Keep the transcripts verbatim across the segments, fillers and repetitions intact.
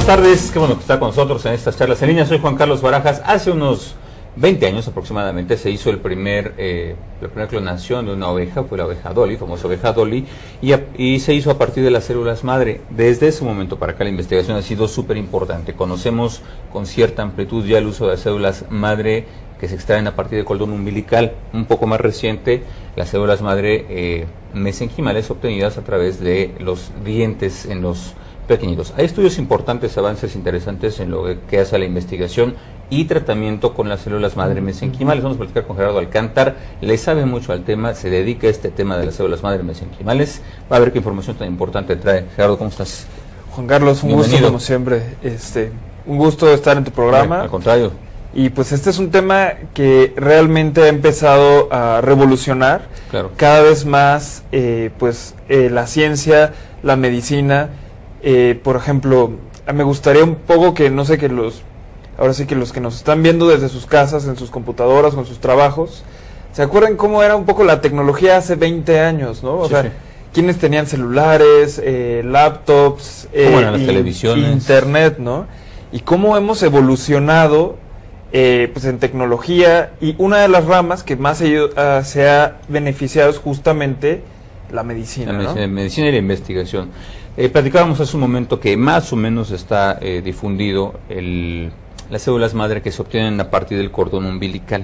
tardes, qué bueno que está con nosotros en estas charlas en línea. Soy Juan Carlos Barajas. Hace unos veinte años aproximadamente se hizo el primer, eh, la primera clonación de una oveja, fue la oveja Dolly, famosa oveja Dolly, y, a, y se hizo a partir de las células madre. Desde ese momento para acá la investigación ha sido súper importante. Conocemos con cierta amplitud ya el uso de las células madre que se extraen a partir del cordón umbilical. Un poco más reciente, las células madre eh, mesenquimales obtenidas a través de los dientes en los pequeñitos. Hay estudios importantes, avances interesantes en lo que hace a la investigación y tratamiento con las células madre mesenquimales. Vamos a platicar con Gerardo Alcántar, le sabe mucho al tema, se dedica a este tema de las células madre mesenquimales. Va a ver qué información tan importante trae. Gerardo, ¿cómo estás? Juan Carlos, un Bienvenido. gusto como siempre. Este, un gusto estar en tu programa. Al contrario. Y pues este es un tema que realmente ha empezado a revolucionar claro. cada vez más eh, pues eh, la ciencia, la medicina. Eh, por ejemplo, me gustaría un poco que, no sé, que los, ahora sí que los que nos están viendo desde sus casas, en sus computadoras o en sus trabajos, ¿se acuerdan cómo era un poco la tecnología hace veinte años, no? O sí, sea, sí. ¿quiénes tenían celulares, eh, laptops, eh, ¿Cómo eran las y, televisiones? internet, no? Y cómo hemos evolucionado eh, pues en tecnología, y una de las ramas que más se, uh, se ha beneficiado es justamente la medicina, la medicina, ¿no? medicina y la investigación. Eh, platicábamos hace un momento que más o menos está eh, difundido el, las células madre que se obtienen a partir del cordón umbilical.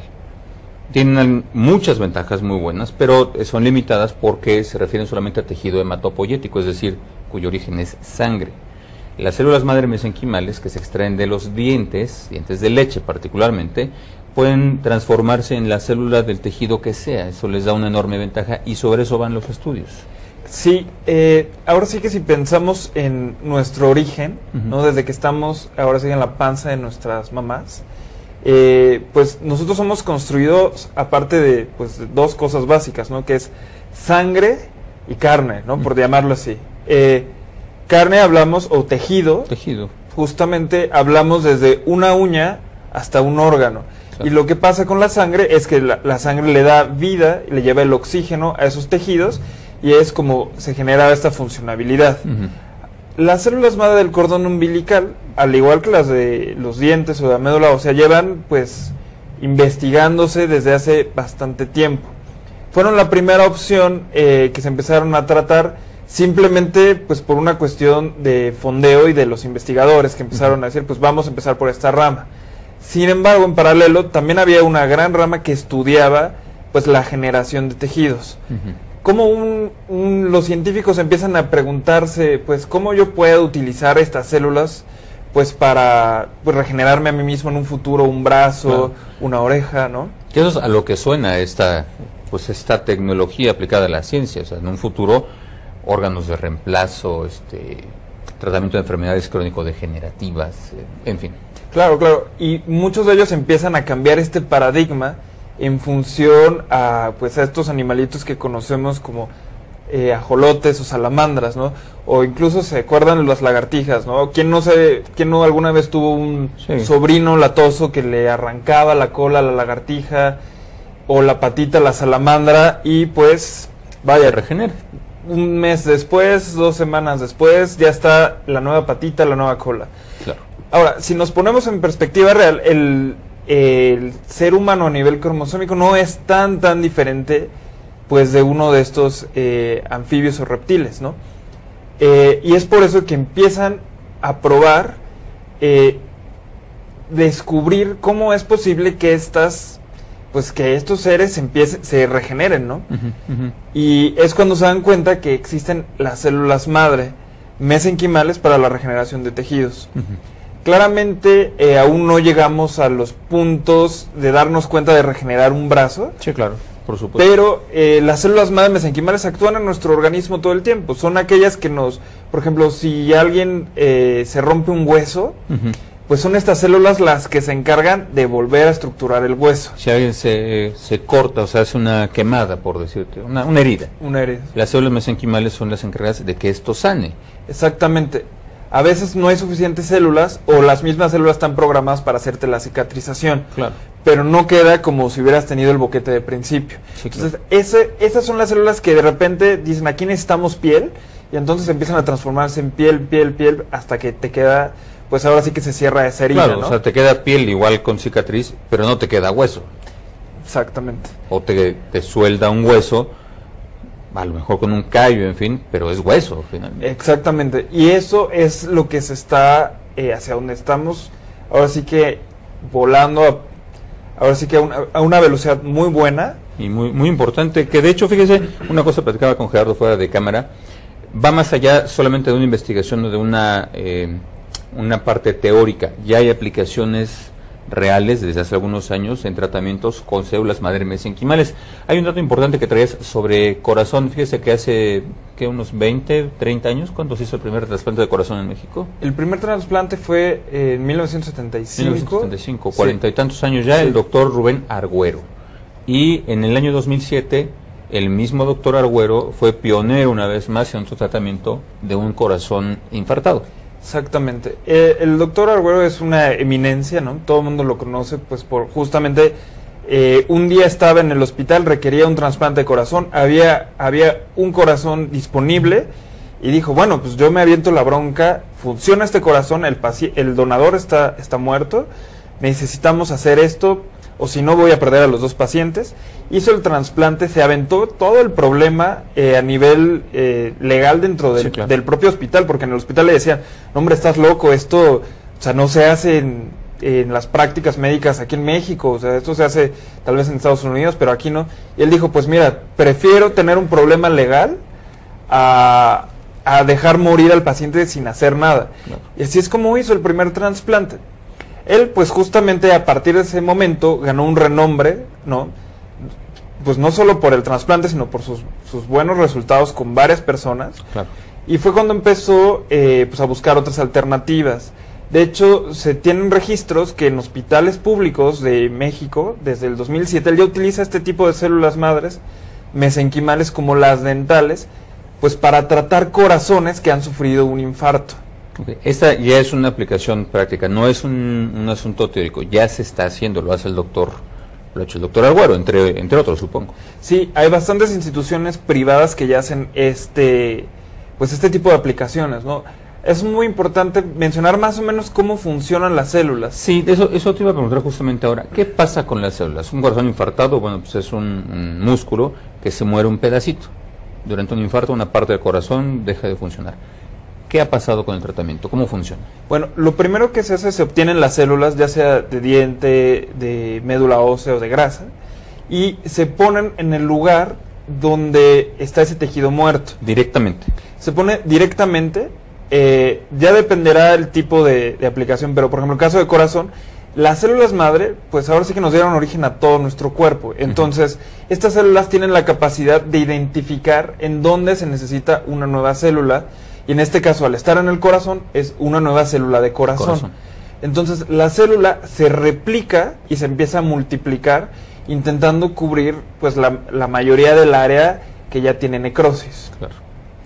Tienen muchas ventajas muy buenas, pero son limitadas porque se refieren solamente a tejido hematopoyético, es decir, cuyo origen es sangre. Las células madre mesenquimales que se extraen de los dientes, dientes de leche particularmente, pueden transformarse en las células del tejido que sea. Eso les da una enorme ventaja y sobre eso van los estudios. Sí, eh, ahora sí que si pensamos en nuestro origen, uh-huh. ¿no? Desde que estamos ahora sí en la panza de nuestras mamás, eh, pues nosotros somos construidos aparte de pues de dos cosas básicas, ¿no? Que es sangre y carne, ¿no? Por uh-huh. llamarlo así. Eh, carne hablamos, o tejido, tejido, justamente hablamos desde una uña hasta un órgano. Claro. Y lo que pasa con la sangre es que la, la sangre le da vida, le lleva el oxígeno a esos tejidos, y es como se genera esta funcionabilidad. Uh-huh. Las células madre del cordón umbilical, al igual que las de los dientes o de la médula ósea, llevan pues investigándose desde hace bastante tiempo. Fueron la primera opción eh, que se empezaron a tratar simplemente pues por una cuestión de fondeo y de los investigadores que empezaron uh-huh. a decir pues vamos a empezar por esta rama. Sin embargo, en paralelo también había una gran rama que estudiaba pues la generación de tejidos. Uh-huh. Cómo un, un, los científicos empiezan a preguntarse, pues, cómo yo puedo utilizar estas células, pues, para pues, regenerarme a mí mismo en un futuro, un brazo, claro. una oreja, ¿no? Que eso es a lo que suena esta, pues, esta tecnología aplicada a la ciencia, o sea, en un futuro, órganos de reemplazo, este, tratamiento de enfermedades crónico-degenerativas, eh, en fin. Claro, claro, y muchos de ellos empiezan a cambiar este paradigma en función a pues a estos animalitos que conocemos como eh, ajolotes o salamandras, ¿no? O incluso se acuerdan las lagartijas, ¿no? ¿Quién no se, quién no alguna vez tuvo un sí. sobrino latoso que le arrancaba la cola a la lagartija o la patita a la salamandra y pues vaya, se regenera? Un mes después, dos semanas después, ya está la nueva patita, la nueva cola. Claro. Ahora, si nos ponemos en perspectiva real, el el ser humano a nivel cromosómico no es tan tan diferente pues de uno de estos eh, anfibios o reptiles, ¿no? Eh, y es por eso que empiezan a probar eh, descubrir cómo es posible que estas pues que estos seres empiecen, se regeneren, ¿no? Uh-huh, uh-huh. Y es cuando se dan cuenta que existen las células madre mesenquimales para la regeneración de tejidos. Uh-huh. Claramente eh, aún no llegamos a los puntos de darnos cuenta de regenerar un brazo. Sí, claro, por supuesto. Pero eh, las células madre mesenquimales actúan en nuestro organismo todo el tiempo. Son aquellas que nos, por ejemplo, si alguien eh, se rompe un hueso, uh-huh. pues son estas células las que se encargan de volver a estructurar el hueso. Si alguien se, se corta, o sea, hace una quemada, por decirte, una, una herida. Una herida. Las células mesenquimales son las encargadas de que esto sane. Exactamente. A veces no hay suficientes células o las mismas células están programadas para hacerte la cicatrización. Claro. Pero no queda como si hubieras tenido el boquete de principio. Sí, entonces, claro. ese, esas son las células que de repente dicen, aquí necesitamos piel, y entonces empiezan a transformarse en piel, piel, piel, hasta que te queda pues ahora sí que se cierra esa herida, claro, ¿no? o sea, te queda piel igual con cicatriz, pero no te queda hueso. Exactamente. O te, te suelda un hueso, a lo mejor con un callo, en fin, pero es hueso finalmente. Exactamente. Y eso es lo que se está, eh, hacia donde estamos, ahora sí que volando, a, ahora sí que a una, a una velocidad muy buena. Y muy, muy importante, que de hecho, fíjese, una cosa platicaba con Gerardo fuera de cámara, va más allá solamente de una investigación o de una, eh, una parte teórica. Ya hay aplicaciones reales desde hace algunos años en tratamientos con células madre mesenquimales. Hay un dato importante que traías sobre corazón. Fíjese que hace que unos veinte, treinta años, ¿cuándo se hizo el primer trasplante de corazón en México? El primer trasplante fue en mil novecientos setenta y cinco. mil novecientos setenta y cinco, cuarenta sí. y tantos años ya, sí. El doctor Rubén Argüero. Y en el año dos mil siete, el mismo doctor Argüero fue pionero una vez más en su tratamiento de un corazón infartado. Exactamente. Eh, el doctor Argüero es una eminencia, ¿no? Todo el mundo lo conoce, pues por justamente eh, un día estaba en el hospital, requería un trasplante de corazón, había, había un corazón disponible y dijo, bueno, pues yo me aviento la bronca, funciona este corazón, el, el donador está, está muerto, necesitamos hacer esto, o si no voy a perder a los dos pacientes. Hizo el trasplante, se aventó todo el problema eh, a nivel eh, legal dentro del, sí, claro. del propio hospital, porque en el hospital le decían, no, hombre, estás loco, esto, o sea, no se hace en, en las prácticas médicas aquí en México, o sea, esto se hace tal vez en Estados Unidos, pero aquí no. Y él dijo, pues mira, prefiero tener un problema legal a, a dejar morir al paciente sin hacer nada. Claro. Y así es como hizo el primer trasplante. Él, pues justamente a partir de ese momento ganó un renombre, ¿no? Pues no solo por el trasplante, sino por sus, sus buenos resultados con varias personas. Claro. Y fue cuando empezó eh, pues a buscar otras alternativas. De hecho, se tienen registros que en hospitales públicos de México, desde el dos mil siete, él ya utiliza este tipo de células madres mesenquimales como las dentales, pues para tratar corazones que han sufrido un infarto. Okay. Esta ya es una aplicación práctica, no es un, un asunto teórico, ya se está haciendo, lo hace el doctor, lo ha hecho el doctor Argüero, entre, entre otros, supongo. Sí, hay bastantes instituciones privadas que ya hacen este, pues este tipo de aplicaciones, ¿no? Es muy importante mencionar más o menos cómo funcionan las células. Sí, eso, eso te iba a preguntar justamente ahora. ¿Qué pasa con las células? Un corazón infartado, bueno, pues es un, un músculo que se muere un pedacito. Durante un infarto, una parte del corazón deja de funcionar. ¿Qué ha pasado con el tratamiento? ¿Cómo funciona? Bueno, lo primero que se hace, se obtienen las células, ya sea de diente, de médula ósea o de grasa, y se ponen en el lugar donde está ese tejido muerto. Directamente. Se pone directamente, eh, ya dependerá el tipo de, de aplicación, pero por ejemplo, en el caso de corazón, las células madre, pues ahora sí que nos dieron origen a todo nuestro cuerpo. Entonces, uh-huh. estas células tienen la capacidad de identificar en dónde se necesita una nueva célula. Y en este caso, al estar en el corazón, es una nueva célula de corazón. corazón. Entonces, la célula se replica y se empieza a multiplicar, intentando cubrir pues la, la mayoría del área que ya tiene necrosis. Claro.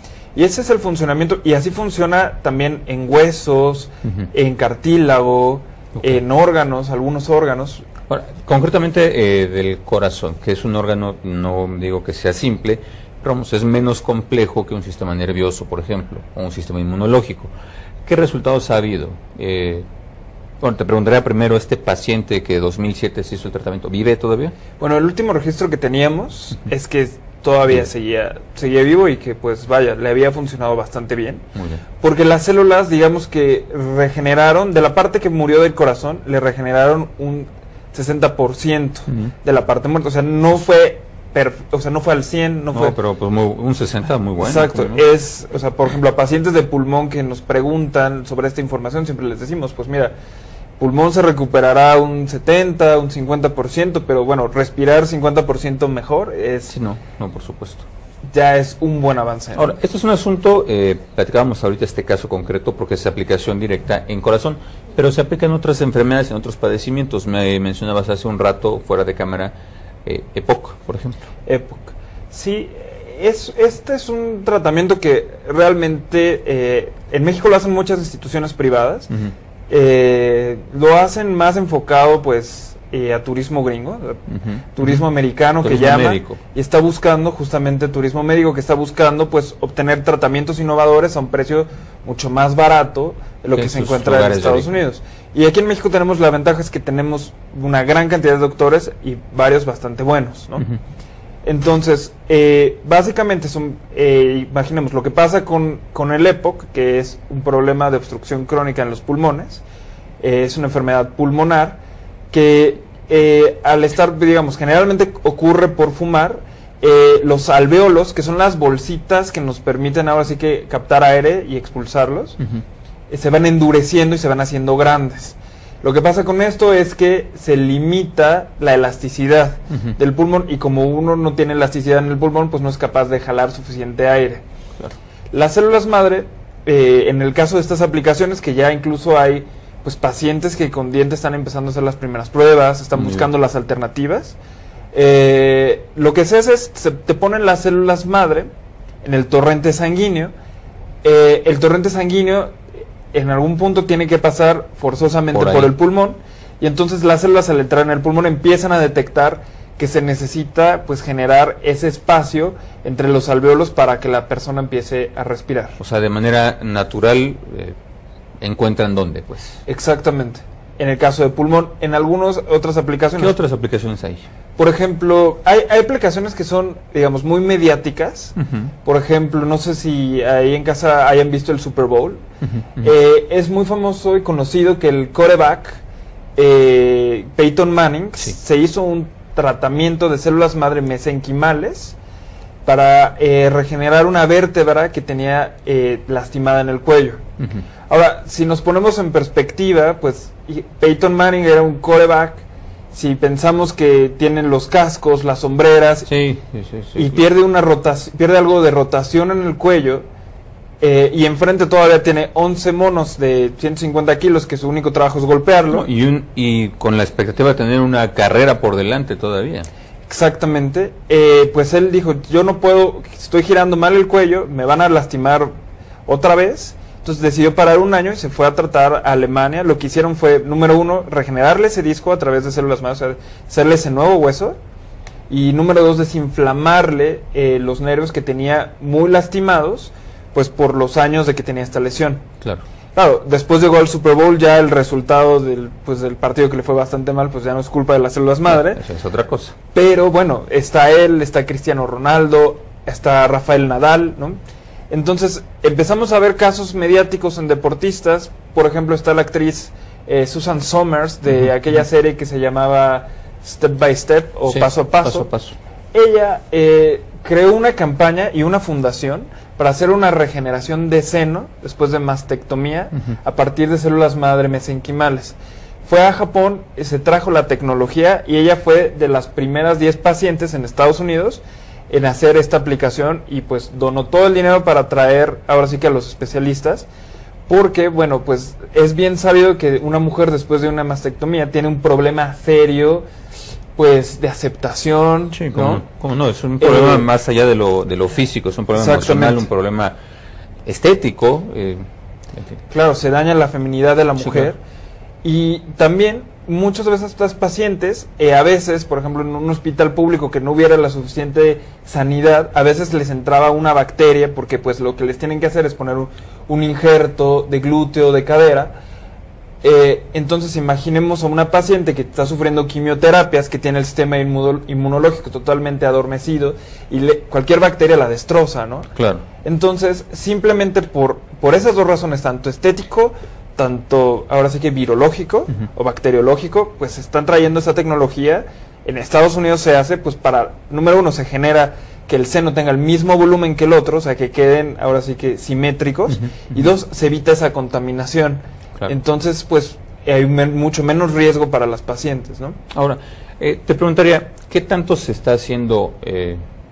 Y ese es el funcionamiento, y así funciona también en huesos, uh-huh. en cartílago, okay. en órganos, algunos órganos. Ahora, concretamente eh, del corazón, que es un órgano, no digo que sea simple, pero vamos, es menos complejo que un sistema nervioso, por ejemplo, o un sistema inmunológico. ¿Qué resultados ha habido? Eh, bueno, te preguntaría primero, este paciente que en dos mil siete se hizo el tratamiento, ¿vive todavía? Bueno, el último registro que teníamos uh-huh. es que todavía sí. seguía, seguía vivo y que, pues vaya, le había funcionado bastante bien. Muy bien. Porque las células, digamos que regeneraron, de la parte que murió del corazón, le regeneraron un sesenta por ciento uh-huh. de la parte muerta. O sea, no fue... o sea, no fue al cien, no, no fue... pero pues muy, un sesenta muy bueno. Exacto, ¿no? Es, o sea, por ejemplo, a pacientes de pulmón que nos preguntan sobre esta información, siempre les decimos, pues mira, pulmón se recuperará un setenta, un cincuenta por ciento, pero bueno, respirar cincuenta por ciento mejor es... Sí, no, no, por supuesto. Ya es un buen avance, ¿no? Ahora, esto es un asunto, eh, platicábamos ahorita este caso concreto porque es aplicación directa en corazón, pero se aplica en otras enfermedades, en otros padecimientos. Me mencionabas hace un rato, fuera de cámara, Eh, EPOC, por ejemplo. EPOC. Sí, es, este es un tratamiento que realmente eh, en México lo hacen muchas instituciones privadas. Uh-huh. eh, lo hacen más enfocado pues eh, a turismo gringo, Uh-huh. turismo Uh-huh. americano Turismo que llama, médico. y está buscando justamente turismo médico, que está buscando pues obtener tratamientos innovadores a un precio mucho más barato de lo Que que en se sus encuentra en lugares de Estados origen. Unidos. Y aquí en México tenemos la ventaja es que tenemos una gran cantidad de doctores y varios bastante buenos, ¿no? Uh-huh. Entonces, eh, básicamente son, eh, imaginemos lo que pasa con, con el EPOC, que es un problema de obstrucción crónica en los pulmones, eh, es una enfermedad pulmonar que eh, al estar, digamos, generalmente ocurre por fumar, eh, los alvéolos, que son las bolsitas que nos permiten ahora sí que captar aire y expulsarlos, Uh-huh. eh, se van endureciendo y se van haciendo grandes. Lo que pasa con esto es que se limita la elasticidad Uh-huh. del pulmón y como uno no tiene elasticidad en el pulmón, pues no es capaz de jalar suficiente aire. Claro. Las células madre, eh, en el caso de estas aplicaciones, que ya incluso hay pues pacientes que con dientes están empezando a hacer las primeras pruebas, están Muy buscando bien. las alternativas, eh, lo que se hace es, se te ponen las células madre en el torrente sanguíneo, eh, el torrente sanguíneo en algún punto tiene que pasar forzosamente Por por, ahí. el pulmón, y entonces las células al entrar en el pulmón empiezan a detectar que se necesita pues generar ese espacio entre los alvéolos para que la persona empiece a respirar. O sea, de manera natural eh, encuentran dónde, pues. Exactamente. En el caso de pulmón, en algunas otras aplicaciones. ¿Qué otras aplicaciones hay? Por ejemplo, hay, hay aplicaciones que son, digamos, muy mediáticas. Uh-huh. Por ejemplo, no sé si ahí en casa hayan visto el Super Bowl. Uh-huh. Eh, es muy famoso y conocido que el quarterback, eh, Peyton Manning, Sí. se hizo un tratamiento de células madre mesenquimales para eh, regenerar una vértebra que tenía eh, lastimada en el cuello. Uh-huh. Ahora, si nos ponemos en perspectiva, pues y- Peyton Manning era un quarterback. Si pensamos que tienen los cascos, las sombreras, Sí, sí, sí, sí. y pierde una rotación, pierde algo de rotación en el cuello, eh, y enfrente todavía tiene once monos de ciento cincuenta kilos que su único trabajo es golpearlo. No, y, un, y con la expectativa de tener una carrera por delante todavía. Exactamente. Eh, pues él dijo, yo no puedo, estoy girando mal el cuello, me van a lastimar otra vez. Entonces decidió parar un año y se fue a tratar a Alemania. Lo que hicieron fue, número uno, regenerarle ese disco a través de células madre, o sea, hacerle ese nuevo hueso. Y número dos, desinflamarle eh, los nervios que tenía muy lastimados, pues por los años de que tenía esta lesión. Claro. Claro, después llegó al Super Bowl, ya el resultado del, pues, del partido que le fue bastante mal, pues ya no es culpa de las células madre. Eso es otra cosa. Pero bueno, está él, está Cristiano Ronaldo, está Rafael Nadal, ¿no? Entonces empezamos a ver casos mediáticos en deportistas. Por ejemplo, está la actriz eh, Susan Somers de Ujú, aquella ujú. serie que se llamaba Step by Step o Sí, Paso a Paso. Paso a paso. Ella eh, creó una campaña y una fundación para hacer una regeneración de seno después de mastectomía Ujú. a partir de células madre mesenquimales. Fue a Japón, eh, se trajo la tecnología y ella fue de las primeras diez pacientes en Estados Unidos en hacer esta aplicación y pues donó todo el dinero para traer ahora sí que a los especialistas, porque bueno, pues es bien sabido que una mujer después de una mastectomía tiene un problema serio pues de aceptación, Sí, como ¿no? no, cómo no, es un problema Eh, más allá de lo, de lo físico, es un problema exactamente. emocional, un problema estético. Eh, en fin. Claro, se daña la feminidad de la Sí, mujer. claro. Y también muchas veces estas pacientes, eh, a veces, por ejemplo, en un hospital público que no hubiera la suficiente sanidad, a veces les entraba una bacteria porque pues lo que les tienen que hacer es poner un, un injerto de glúteo, de cadera. Eh, entonces imaginemos a una paciente que está sufriendo quimioterapias, que tiene el sistema inmuno- inmunológico totalmente adormecido y le- cualquier bacteria la destroza, ¿no? Claro. Entonces, simplemente por, por esas dos razones, tanto estético, tanto ahora sí que virológico Ujú. o bacteriológico, pues están trayendo esa tecnología. En Estados Unidos se hace, pues para, número uno, se genera que el seno tenga el mismo volumen que el otro, o sea, que queden ahora sí que simétricos, Ujú, y ujú. dos, se evita esa contaminación. Claro. Entonces, pues hay men- mucho menos riesgo para las pacientes, ¿no? Ahora, eh, te preguntaría, ¿qué tanto se está haciendo eh,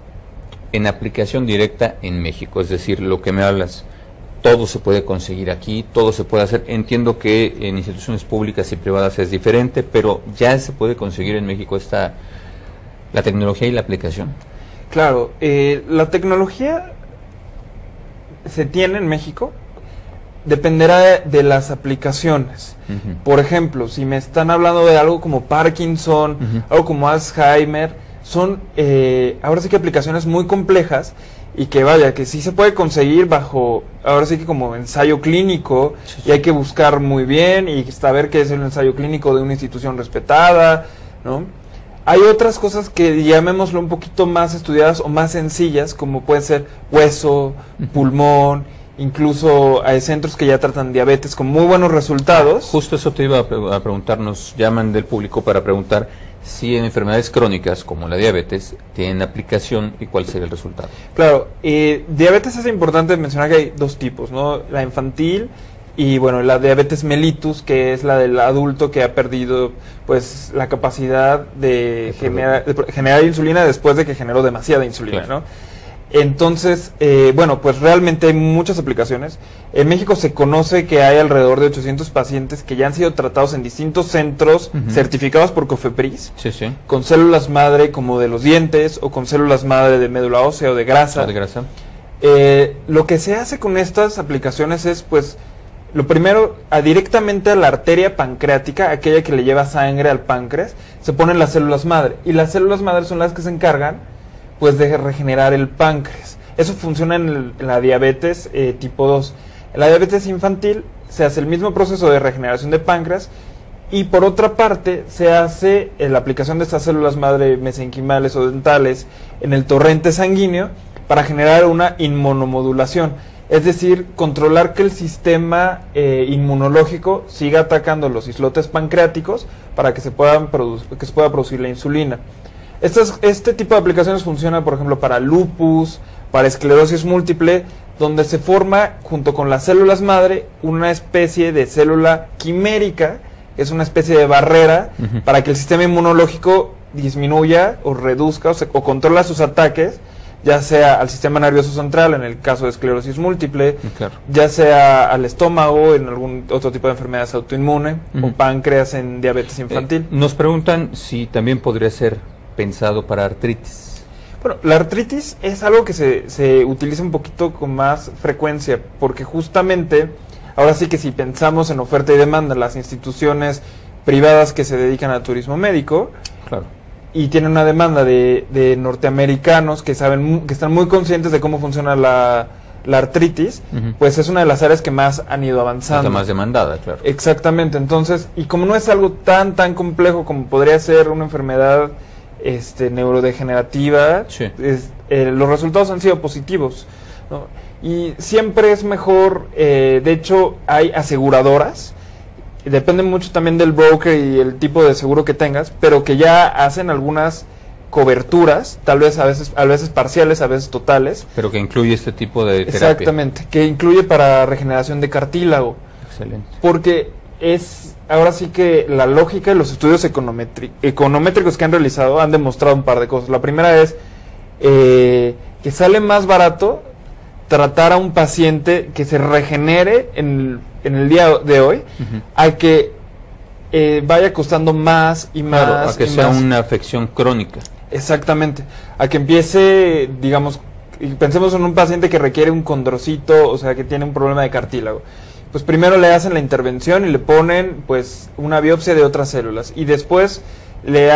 en aplicación directa en México? Es decir, lo que me hablas, todo se puede conseguir aquí, todo se puede hacer. Entiendo que en instituciones públicas y privadas es diferente, pero ya se puede conseguir en México esta la tecnología y la aplicación. Claro, eh, la tecnología se tiene en México. dependerá de, de las aplicaciones. Uh-huh. Por ejemplo, si me están hablando de algo como Parkinson, uh-huh. algo como Alzheimer, son eh, ahora sí que aplicaciones muy complejas y que vaya, que sí se puede conseguir bajo, ahora sí que como ensayo clínico, sí, sí. y hay que buscar muy bien y saber qué es el ensayo clínico de una institución respetada, ¿no? Hay otras cosas que llamémoslo un poquito más estudiadas o más sencillas, como pueden ser hueso, uh-huh. pulmón, incluso hay centros que ya tratan diabetes con muy buenos resultados. Ah, justo eso te iba a, pre- a preguntar, nos llaman del público para preguntar si en enfermedades crónicas como la diabetes tienen aplicación y cuál sería el resultado. Claro, eh, diabetes es importante mencionar que hay dos tipos, ¿no? La infantil y bueno, la diabetes mellitus, que es la del adulto que ha perdido pues la capacidad de, generar, de generar insulina después de que generó demasiada insulina, claro. ¿no? Entonces, eh, bueno, pues realmente hay muchas aplicaciones. En México se conoce que hay alrededor de ochocientos pacientes que ya han sido tratados en distintos centros uh-huh. certificados por COFEPRIS, sí, sí. con células madre como de los dientes o con células madre de médula ósea o de grasa. Ah, de grasa. Eh, lo que se hace con estas aplicaciones es, pues, lo primero, a directamente a la arteria pancreática, aquella que le lleva sangre al páncreas, se ponen las células madre. Y las células madre son las que se encargan pues de regenerar el páncreas. Eso funciona en, el, en la diabetes eh, tipo dos. En la diabetes infantil se hace el mismo proceso de regeneración de páncreas y por otra parte se hace eh, la aplicación de estas células madre mesenquimales o dentales en el torrente sanguíneo para generar una inmunomodulación, es decir, controlar que el sistema eh, inmunológico siga atacando los islotes pancreáticos para que se, puedan produ- que se pueda producir la insulina. Estas, este tipo de aplicaciones funciona, por ejemplo, para lupus, para esclerosis múltiple, donde se forma, junto con las células madre, una especie de célula quimérica, que es una especie de barrera, uh-huh. para que el sistema inmunológico disminuya o reduzca o, se, o controla sus ataques, ya sea al sistema nervioso central, en el caso de esclerosis múltiple, claro. ya sea al estómago, en algún otro tipo de enfermedades autoinmune, uh-huh. o páncreas en diabetes infantil. Eh, nos preguntan si también podría ser pensado para artritis. Bueno, la artritis es algo que se, se utiliza un poquito con más frecuencia, porque justamente, ahora sí que si pensamos en oferta y demanda, las instituciones privadas que se dedican al turismo médico, claro. y tienen una demanda de, de norteamericanos que saben, que están muy conscientes de cómo funciona la, la artritis, uh-huh. pues es una de las áreas que más han ido avanzando. Es la más demandada, claro. Exactamente, entonces, y como no es algo tan, tan complejo como podría ser una enfermedad este neurodegenerativa, sí. es, eh, los resultados han sido positivos, ¿no? Y siempre es mejor, eh, de hecho hay aseguradoras, depende mucho también del broker y el tipo de seguro que tengas, pero que ya hacen algunas coberturas, tal vez a veces a veces parciales, a veces totales. Pero que incluye este tipo de terapia. Exactamente, que incluye para regeneración de cartílago. Excelente. Porque es, ahora sí que la lógica de los estudios econometri- econométricos que han realizado han demostrado un par de cosas. La primera es eh, que sale más barato tratar a un paciente que se regenere en, en el día de hoy, uh-huh. a que eh, vaya costando más y más. Claro, a que y sea más. Una afección crónica. Exactamente, a que empiece, digamos, y pensemos en un paciente que requiere un condrocito, o sea, que tiene un problema de cartílago. Pues primero le hacen la intervención y le ponen pues una biopsia de otras células y después le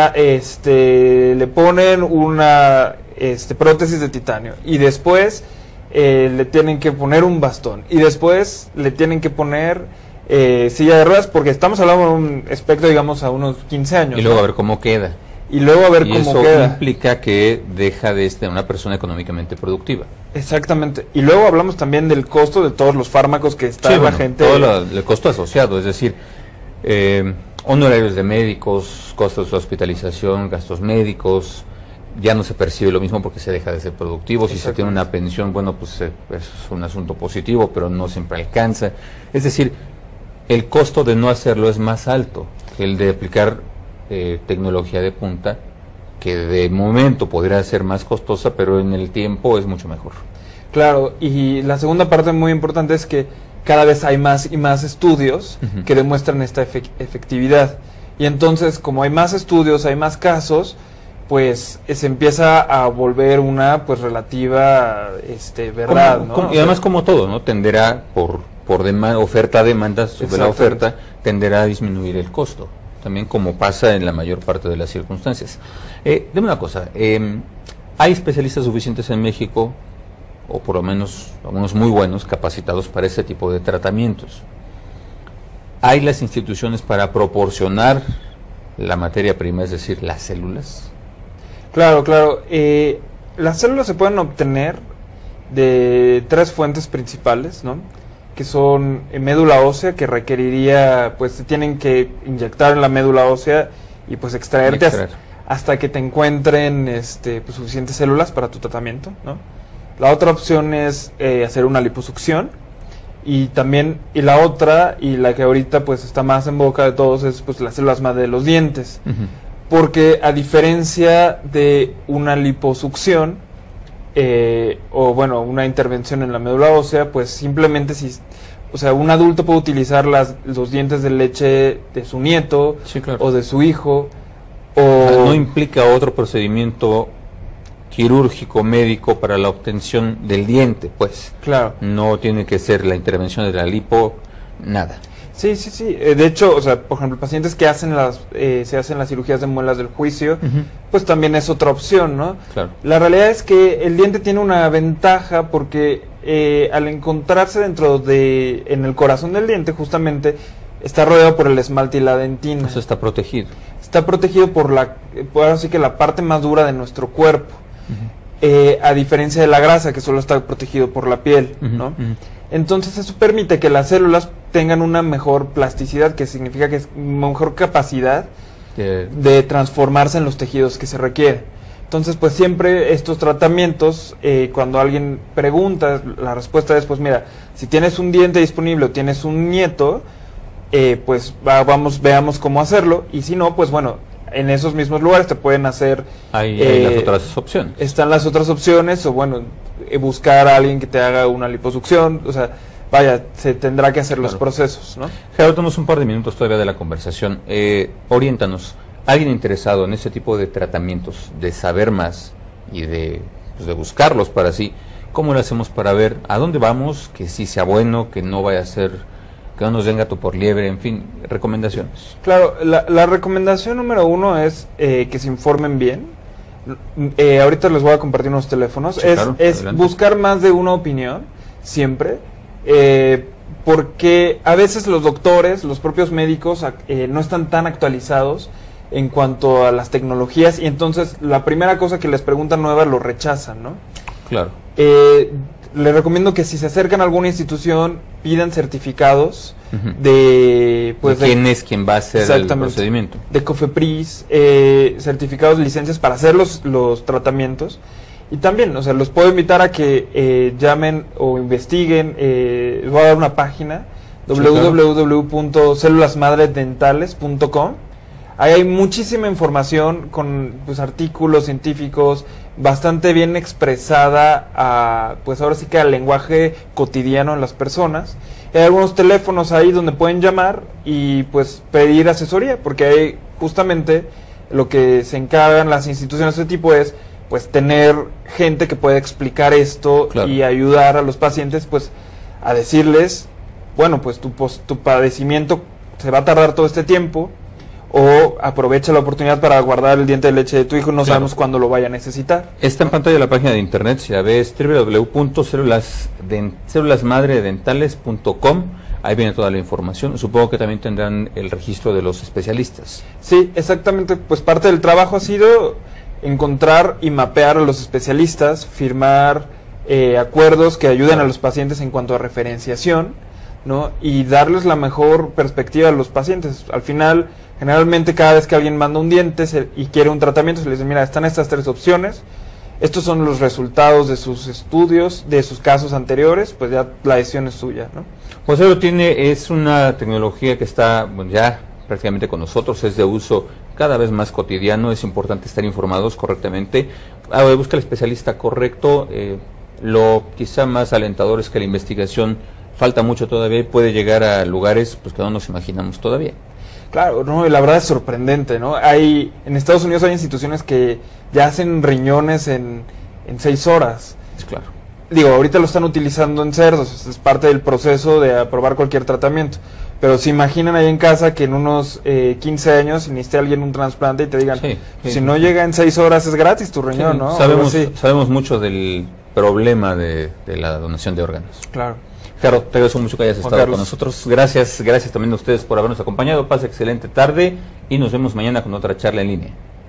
este le ponen una este prótesis de titanio y después eh, le tienen que poner un bastón y después le tienen que poner eh, silla de ruedas, porque estamos hablando de un espectro, digamos, a unos quince años. Y luego, ¿no? A ver cómo queda. Y luego a ver y cómo eso queda. implica que deja de ser una persona económicamente productiva. Exactamente. Y luego hablamos también del costo de todos los fármacos que está sí, la bueno, gente. Todo lo, el costo asociado, es decir, eh, honorarios de médicos, costos de hospitalización, gastos médicos, ya no se percibe lo mismo porque se deja de ser productivo. Si se tiene una pensión, bueno, pues eh, es un asunto positivo, pero no siempre alcanza. Es decir, el costo de no hacerlo es más alto que el de aplicar eh, tecnología de punta, que de momento podría ser más costosa, pero en el tiempo es mucho mejor. Claro, y la segunda parte muy importante es que cada vez hay más y más estudios uh-huh. que demuestran esta efe- efectividad. Y entonces, como hay más estudios, hay más casos, pues se empieza a volver una pues relativa este verdad, como, ¿no? como, y además como todo, ¿no? Tenderá por por demanda, oferta demanda sobre la oferta, tenderá a disminuir el costo, también como pasa en la mayor parte de las circunstancias. Eh, dime una cosa, eh, ¿hay especialistas suficientes en México, o por lo menos algunos muy buenos, capacitados para este tipo de tratamientos? ¿Hay las instituciones para proporcionar la materia prima, es decir, las células? Claro, claro. Eh, las células se pueden obtener de tres fuentes principales, ¿no? Que son eh, médula ósea, que requeriría, pues se tienen que inyectar en la médula ósea y pues extraerte hasta, hasta que te encuentren este, pues, suficientes células para tu tratamiento, ¿no? La otra opción es eh, hacer una liposucción. Y también, y la otra, y la que ahorita pues está más en boca de todos, es pues las células madre de los dientes. Uh-huh. Porque a diferencia de una liposucción, eh, o bueno, una intervención en la médula ósea, pues simplemente si, o sea, un adulto puede utilizar las, los dientes de leche de su nieto, sí, claro, o de su hijo, o... No implica otro procedimiento quirúrgico, médico para la obtención del diente, pues. Claro. No tiene que ser la intervención de la lipo, nada. Sí, sí, sí. Eh, de hecho, o sea, por ejemplo, pacientes que hacen las, eh, se hacen las cirugías de muelas del juicio, uh-huh, pues también es otra opción, ¿no? Claro. La realidad es que el diente tiene una ventaja porque eh, al encontrarse dentro de, en el corazón del diente, justamente, está rodeado por el esmalte y la dentina. Eso está protegido. Está protegido por la, por así que la parte más dura de nuestro cuerpo. Uh-huh. eh, a diferencia de la grasa, que solo está protegido por la piel, uh-huh, ¿no? Uh-huh. Entonces eso permite que las células tengan una mejor plasticidad, que significa que es mejor capacidad yeah. de transformarse en los tejidos que se requiere. Entonces, pues siempre estos tratamientos, eh, cuando alguien pregunta, la respuesta es, pues mira, si tienes un diente disponible o tienes un nieto, eh, pues va, vamos, veamos cómo hacerlo, y si no, pues bueno, en esos mismos lugares te pueden hacer... Hay, hay eh, las otras opciones. Están las otras opciones, o bueno, eh, buscar a alguien que te haga una liposucción, o sea, vaya, se tendrá que hacer claro. los procesos, ¿no? Gerardo, tenemos un par de minutos todavía de la conversación. Eh, oriéntanos, alguien interesado en este tipo de tratamientos, de saber más y de, pues, de buscarlos para sí, ¿cómo lo hacemos para ver a dónde vamos, que sí sea bueno, que no vaya a ser... que no nos den gato por liebre, en fin, recomendaciones? Claro, la, la recomendación número uno es eh, que se informen bien. Eh, ahorita les voy a compartir unos teléfonos. Sí, es claro, es buscar más de una opinión, siempre, eh, porque a veces los doctores, los propios médicos, eh, no están tan actualizados en cuanto a las tecnologías, y entonces la primera cosa que les preguntan nueva lo rechazan, ¿no? Claro. Eh, les recomiendo que si se acercan a alguna institución, pidan certificados uh-huh. de... Pues, ¿De quién de, es quien va a hacer el procedimiento? De COFEPRIS, eh, certificados, licencias para hacer los, los tratamientos. Y también, o sea, los puedo invitar a que eh, llamen o investiguen. Eh, les voy a dar una página, sí, w w w punto células madre dentales punto com. Ahí hay muchísima información con pues artículos científicos, bastante bien expresada a, pues ahora sí que al lenguaje cotidiano en las personas. Hay algunos teléfonos ahí donde pueden llamar y pues pedir asesoría, porque hay justamente lo que se encargan las instituciones de este tipo es pues tener gente que pueda explicar esto, claro, y ayudar a los pacientes pues a decirles, bueno, pues tu, pues, tu padecimiento se va a tardar todo este tiempo, o aprovecha la oportunidad para guardar el diente de leche de tu hijo, no claro. sabemos cuándo lo vaya a necesitar. Está en pantalla la página de internet, si la ves, w w w punto células madre dentales punto com. Ahí viene toda la información. Supongo que también tendrán el registro de los especialistas. Sí, exactamente. Pues parte del trabajo ha sido encontrar y mapear a los especialistas, firmar eh, acuerdos que ayuden claro. a los pacientes en cuanto a referenciación, ¿no? Y darles la mejor perspectiva a los pacientes. Al final, generalmente cada vez que alguien manda un diente se, y quiere un tratamiento, se les dice, mira, están estas tres opciones, estos son los resultados de sus estudios, de sus casos anteriores, pues ya la decisión es suya, ¿no? Pues eso tiene, es una tecnología que está bueno, ya prácticamente con nosotros, es de uso cada vez más cotidiano, es importante estar informados correctamente. Ah, busca el especialista correcto, eh, lo quizá más alentador es que la investigación falta mucho todavía y puede llegar a lugares pues que no nos imaginamos todavía. Claro, no, y la verdad es sorprendente, ¿no? Hay, en Estados Unidos hay instituciones que ya hacen riñones en, en seis horas. Es claro. Digo, ahorita lo están utilizando en cerdos, es parte del proceso de aprobar cualquier tratamiento. Pero se imaginan ahí en casa que en unos eh, quince años necesite alguien un trasplante y te digan, Sí, sí, si sí, no sí. llega en seis horas es gratis tu riñón, Sí, ¿no? Sabemos, Algo así. sabemos mucho del problema de, de la donación de órganos. Claro. Gerardo, te agradezco mucho que hayas Juan estado Carlos. con nosotros. Gracias, gracias también a ustedes por habernos acompañado. Pase excelente tarde y nos vemos mañana con otra charla en línea.